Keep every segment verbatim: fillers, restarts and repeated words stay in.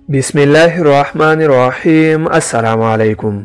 बिस्मिल्लाहिर्रहमानिर्रहीम। अस्सलाम वालेकुम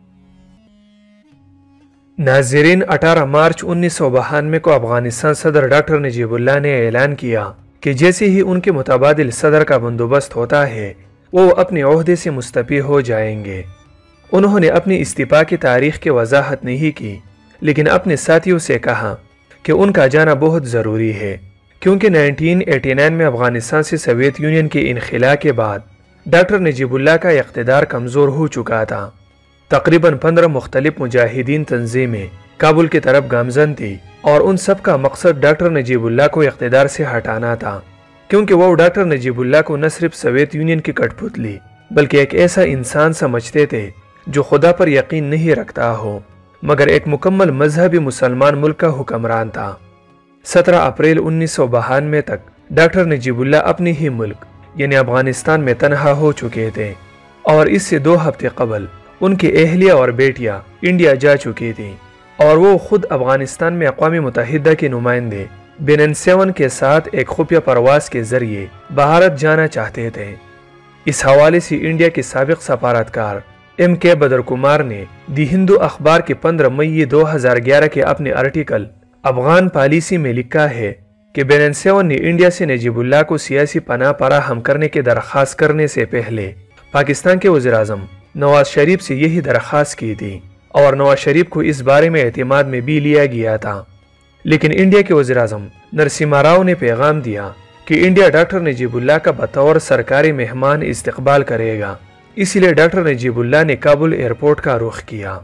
नाज़रीन, अठारह मार्च उन्नीस सौ बानवे को अफगानिस्तान सदर डॉक्टर नजीबुल्लाह ने ऐलान किया कि जैसे ही उनके मुतबादिल सदर का बंदोबस्त होता है वो अपने ओहदे से मुस्तफ़ी हो जाएंगे। उन्होंने अपनी इस्तीफ़ा की तारीख की वजाहत नहीं की, लेकिन अपने साथियों से कहा कि उनका जाना बहुत ज़रूरी है, क्योंकि उन्नीस सौ नवासी में अफगानिस्तान से सोवियत यूनियन के इनखिला के बाद डॉक्टर नजीबुल्लाह का इक़्तिदार कमज़ोर हो चुका था। तकरीबन पंद्रह मुख्तलिफ मुजाहिदीन तंजीमें काबुल की तरफ गामज़न थी और उन सब का मकसद डॉक्टर नजीबुल्लाह को इक़्तिदार से हटाना था, क्योंकि वो डॉक्टर नजीबुल्लाह को न सिर्फ सोवियत यूनियन की कठपुतली बल्कि एक ऐसा इंसान समझते थे जो खुदा पर यकीन नहीं रखता हो मगर एक मुकम्मल मजहबी मुसलमान मुल्क का हुक्मरान था। सत्रह अप्रैल उन्नीस सौ बानवे तक डॉक्टर नजीबुल्लाह अपनी ही मुल्क यानी अफगानिस्तान में तनहा हो चुके थे और इससे दो हफ्ते कबल उनकी अहलिया और बेटियां इंडिया जा चुकी थी और वो खुद अफगानिस्तान में अक़वाम मुत्तहिदा के नुमाइंदे बेनन सेवन के साथ एक खुफिया परवास के जरिए भारत जाना चाहते थे। इस हवाले से इंडिया के साबिक सफारतकार एम के बदर कुमार ने दी हिंदू अखबार के पंद्रह मई दो हजार ग्यारह के अपने आर्टिकल अफगान पॉलिसी में लिखा है कि बेनन सेवन ने इंडिया से नजीबुल्लाह को सियासी पनाह फराहम करने की दरख्वास्त करने से पहले पाकिस्तान के वज़ीर-ए-आज़म नवाज शरीफ से यही दरख्वास्त की थी और नवाज शरीफ को इस बारे में एतमाद में भी लिया गया था। लेकिन इंडिया के वज़ीर-ए-आज़म नरसिम्हा राव ने पैगाम दिया कि इंडिया डॉक्टर नजीबुल्लाह का बतौर सरकारी मेहमान इस्तकबाल करेगा, इसलिए डॉक्टर नजीबुल्लाह ने काबुल एयरपोर्ट का रुख किया।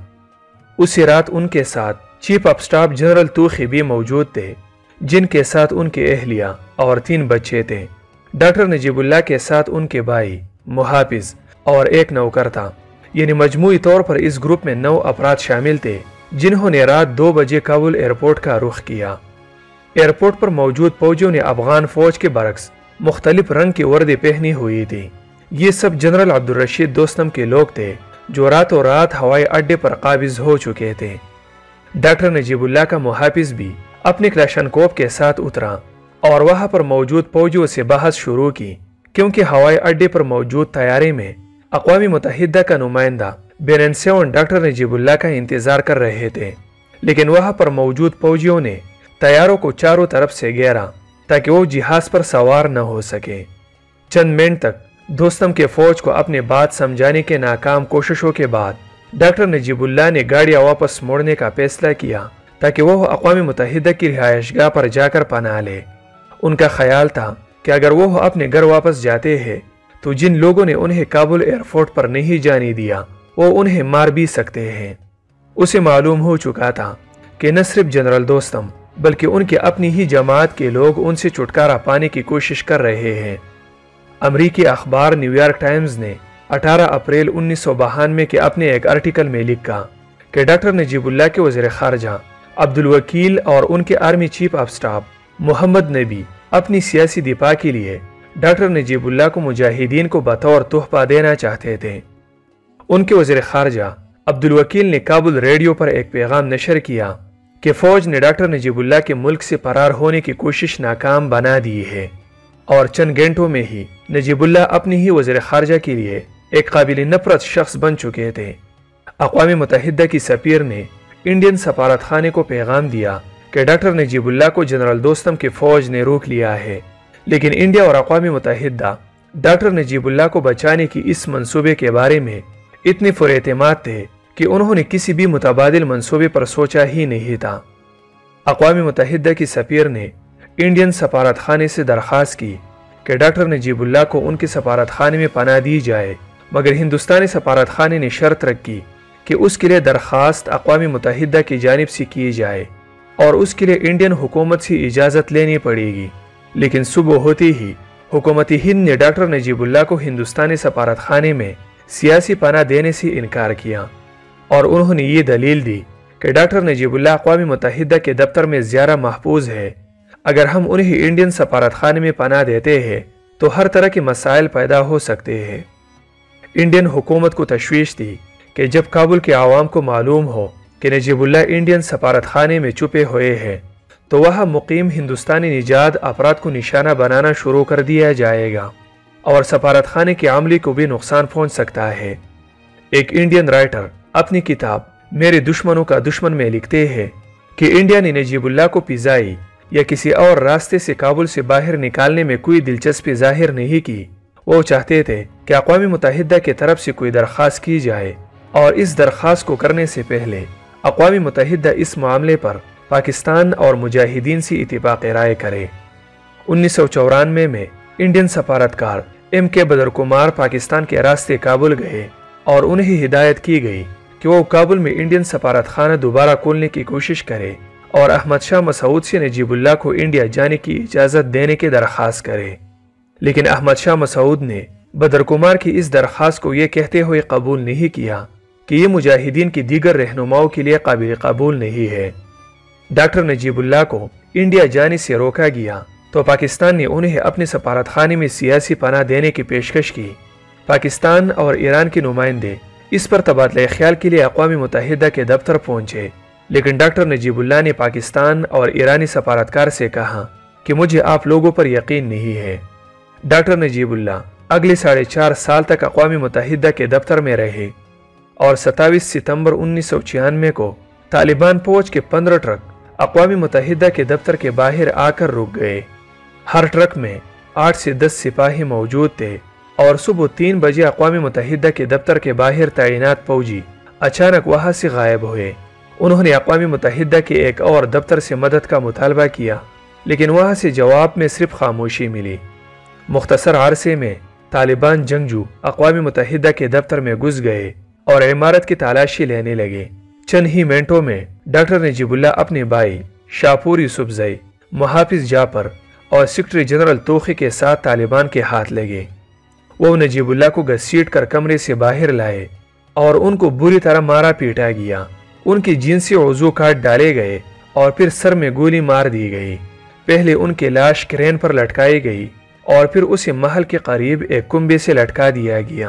उसी रात उनके साथ chief of staff general Tukhi भी मौजूद थे, जिनके साथ उनके अहलिया और तीन बच्चे थे। डॉक्टर नजीबुल्लाह के साथ उनके भाई, मुहाफिज और एक नौकर था, यानी मजमूई तौर पर इस ग्रुप में नौ अफराद शामिल थे जिन्होंने रात दो बजे काबुल एयरपोर्ट का रुख किया। एयरपोर्ट पर मौजूद फौजियों ने अफगान फौज के बरक्स मुख्तलिफ रंग की वर्दी पहनी हुई थी। ये सब जनरल अब्दुल रशीद दोस्तम के लोग थे जो रातों रात हवाई अड्डे पर काबिज हो चुके थे। डॉक्टर नजीबुल्लाह का मुहाफिज भी अपने क्लाशनकोव के साथ उतरा और वहां पर मौजूद फौजियों से बहस शुरू की, क्योंकि हवाई अड्डे पर मौजूद तैयारे में अक़वाम मुत्तहिदा का नुमाइंदा बेनन सेवन डॉक्टर नजीबुल्लाह का इंतजार कर रहे थे। लेकिन वहां पर मौजूद फौजियों ने तैयारों को चारों तरफ से घेरा ताकि वो जहाज पर सवार न हो सके। चंद मिनट तक दोस्तम के फौज को अपनी बात समझाने के नाकाम कोशिशों के बाद डॉक्टर नजीबुल्लाह ने गाड़ियां वापस मोड़ने का फैसला किया ताकि वह अक़वाम मुत्तहिदा की रिहायशगाह पर जाकर पनाह ले। उनका ख्याल था कि अगर वह अपने घर वापस जाते हैं तो जिन लोगों ने उन्हें काबुल एयरपोर्ट पर नहीं जाने दिया वो उन्हें मार भी सकते हैं। उसे मालूम हो चुका था कि न सिर्फ जनरल दोस्तम बल्कि उनके अपनी ही जमात के लोग उनसे छुटकारा पाने की कोशिश कर रहे हैं। अमरीकी अखबार न्यूयॉर्क टाइम्स ने अठारह अप्रैल उन्नीस सौ बानवे के अपने एक आर्टिकल में लिखा कि डॉक्टर नजीबुल्लाह के वज़ीर ख़ारजा अब्दुल वकील और उनके army chief of staff Mohammad Nabi अपनी सियासी दिफा के लिए डॉक्टर नजीबुल्लाह को मुजाहिदीन को बतौर तोहफा देना चाहते थे। उनके वज़ीर ख़ारजा अब्दुल वकील ने काबुल रेडियो पर एक पैगाम नशर किया कि फ़ौज ने डॉक्टर नजीबुल्लाह के मुल्क से फरार होने की कोशिश नाकाम बना दी है और चंद घंटों में ही नजीबुल्लाह अपनी ही वज़ीर ख़ारजा के लिए एक काबिल नफ़रत शख्स बन चुके थे। अक़वाम मुत्तहिदा की सफ़ीर ने इंडियन सफारत खाने को पैगाम दिया कि डॉक्टर नजीबुल्लाह को जनरल दोस्तम की फ़ौज ने रोक लिया है, लेकिन इंडिया और अक़वाम मुत्तहिदा डॉक्टर नजीबुल्लाह को बचाने की इस मंसूबे के बारे में इतने पुरएतमाद थे कि उन्होंने किसी भी मुतबादिल मंसूबे पर सोचा ही नहीं था। अक़वाम मुत्तहिदा की सफ़ीर ने इंडियन सफारत खाने से दरख्वास्त की कि डॉक्टर नजीबुल्लाह को उनके सफारत खाने में पनाह दी जाए, मगर हिंदुस्तानी सफारत खाने ने शर्त रखी कि उसके लिए दरख्वास्त अक़वाम मुत्तहिदा की जानिब से की जाए और उसके लिए इंडियन हुकूमत से इजाज़त लेनी पड़ेगी। लेकिन सुबह होते ही हुकूमती हिंद ने डॉक्टर नजीबुल्लाह को हिंदुस्तानी सफारत खाने में सियासी पनाह देने से इनकार किया और उन्होंने ये दलील दी कि डॉक्टर नजीबुल्लाह अक़वाम मुत्तहिदा के दफ्तर में ज़्यादा महफूज है। अगर हम उन्हें इंडियन सफारत खाने में पनाह देते हैं तो हर तरह के मसाइल पैदा हो सकते हैं। इंडियन हुकूमत को तशवीश थी कि जब काबुल के आवाम को मालूम हो कि नजीबुल्लाह इंडियन सफारत खाने में छुपे हुए हैं तो वह मुकीम हिंदुस्तानी निजात अफराद को निशाना बनाना शुरू कर दिया जाएगा اور سفارت خانے کے عملے کو بھی نقصان پہنچ سکتا ہے۔ ایک انڈین رائٹر اپنی کتاب میرے دشمنوں کا دشمن میں لکھتے ہیں کہ انڈیا نے نجیب اللہ کو فضائی یا کسی اور راستے سے کابل سے باہر نکالنے میں کوئی دلچسپی ظاہر نہیں کی۔ وہ چاہتے تھے کہ اقوام متحدہ کی طرف سے کوئی درخواست کی جائے، اور اس درخواست کو کرنے سے پہلے اقوام متحدہ اس معاملے پر پاکستان اور مجاہدین سے اتفاق رائے کرے۔ انیس سو چورانوے میں انڈین سفارتکار ایم کے بدر کمار پاکستان کے راستے کابل گئے اور انہیں ہدایت کی گئی کہ وہ کابل میں انڈین سفارت خانہ دوبارہ کھولنے کی کوشش کرے اور احمد شاہ مسعود سے نجیب اللہ کو انڈیا جانے کی اجازت دینے کی درخواست کرے۔ لیکن احمد شاہ مسعود نے بدر کمار کی اس درخواست کو یہ کہتے ہوئے قبول نہیں کیا کہ یہ مجاہدین کی دیگر رہنماؤں کے لیے قابل قبول نہیں ہے۔ ڈاکٹر نجیب اللہ کو انڈیا جانے سے روکا گیا تو پاکستان نے انہیں اپنے سفارت خانے میں سیاسی پناہ دینے کی پیشکش کی۔ پاکستان اور ایران کے نمائندے اس پر تبادلہ خیال کے لیے اقوام متحدہ کے دفتر پہنچے، لیکن ڈاکٹر نجیب اللہ نے پاکستان اور ایرانی سفارتکار سے کہا کہ مجھے آپ لوگوں پر یقین نہیں ہے۔ ڈاکٹر نجیب اللہ اگلے ساڑھے چار سال تک اقوام متحدہ کے دفتر میں رہے، اور ستائیس ستمبر انیس سو چھیانوے کو طالبان فوج کے پندرہ ٹرک اقوام متحدہ کے دفتر کے باہر آ کر رک گئے۔ ہر ٹرک میں آٹھ سے دس سپاہی موجود تھے، اور صبح تین بجے اقوام متحدہ کے دفتر کے باہر تعینات فوجی اچانک وہاں سے غائب ہوئے۔ انہوں نے اقوام متحدہ کے ایک اور دفتر سے مدد کا مطالبہ کیا، لیکن وہاں سے جواب میں صرف خاموشی ملی۔ مختصر عرصے میں طالبان جنگجو اقوام متحدہ کے دفتر میں گھس گئے اور عمارت کی تلاشی لینے لگے۔ چند ہی منٹوں میں ڈاکٹر نجیب اللہ اپنے بھائی شاپور یوسفزئی، محافظ جعفر اور سیکرٹری جنرل توخی کے ساتھ طالبان کے ہاتھ لگے۔ وہ نجیب اللہ کو گھسیٹ کر کمرے سے باہر لائے اور ان کو بری طرح مارا پیٹا گیا۔ ان کی جنسی عضو کاٹ ڈالے گئے اور پھر سر میں گولی مار دی گئی۔ پہلے ان کی لاش کرین پر لٹکائی گئی اور پھر اسے محل کے قریب ایک کنبے سے لٹکا دیا گیا۔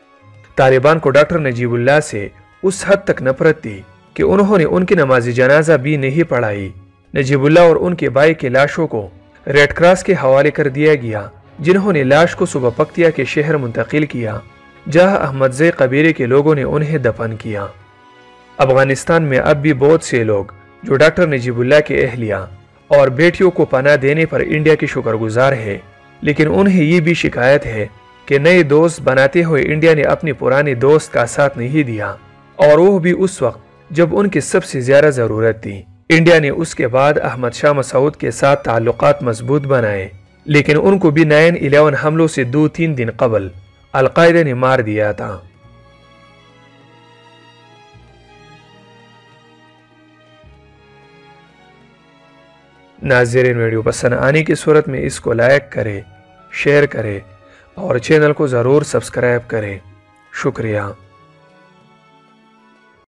طالبان کو ڈاکٹر نجیب اللہ سے اس حد تک نفرت تھی کہ انہوں نے ان کی نماز جنازہ بھی نہیں پڑھائی۔ نجیب اللہ اور ان کے بھائی کی لاشوں کو ریڈ کراس کے حوالے کر دیا گیا، جنہوں نے لاش کو صبح پکتیا کے شہر منتقل کیا، جہاں احمدزئی قبیلے کے لوگوں نے انہیں دفن کیا۔ افغانستان میں اب بھی بہت سے لوگ جو ڈاکٹر نجیب اللہ کے اہلیہ اور بیٹیوں کو پناہ دینے پر انڈیا کے شکر گزار ہے، لیکن انہیں یہ بھی شکایت ہے کہ نئے دوست بناتے ہوئے انڈیا نے اپنے پرانے دوست کا ساتھ نہیں دیا، اور وہ بھی اس وقت جب ان کی سب سے زیادہ ضرورت تھی۔ انڈیا نے اس کے بعد احمد شاہ مسعود کے ساتھ تعلقات مضبوط بنائے، لیکن ان کو بھی نائن الیون حملوں سے دو تین دن قبل القاعدہ نے مار دیا تھا۔ ناظرین، ویڈیو پسند آنے کی صورت میں اس کو لائک کرے، شیئر کرے اور چینل کو ضرور سبسکرائب کریں۔ شکریہ۔